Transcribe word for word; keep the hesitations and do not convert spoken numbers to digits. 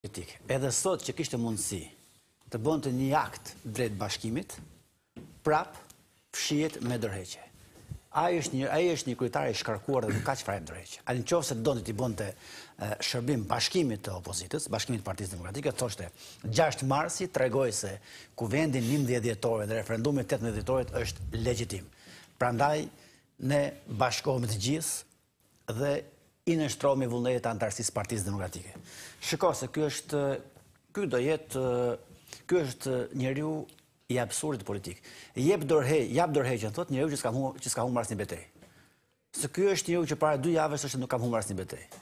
politik, edhe sot që kishte mundësi të bënte një akt drejt bashkimit, prap fshihet me dorëheqje. Ai është një ai është një kryetar i shkarkuar dhe nuk ka çfarë dorëheqje. Ai nëse donte të bënte shërbim bashkimit të opozitës, bashkimit të Partisë Demokratike, thoshte gjashtë marsi tregoi se kuvendi njëmbëdhjetë dhjetor dhe referendumi tetëmbëdhjetë dhjetorit është legjitim. Prandaj ne bashkohemi të gjithë dhe i nështrohemi vullnetit të antarësisë Partisë Demokratike. Shiko se ky është ky do jetë ky është njeriu i absurdit politik. Jep dorëheq, jap dorëheqjen, thotë njeriu që s'ka humbur që s'ka humbur asnjë betejë. Se ky është njeriu që para dy javësh është nuk ka humbur asnjë betejë.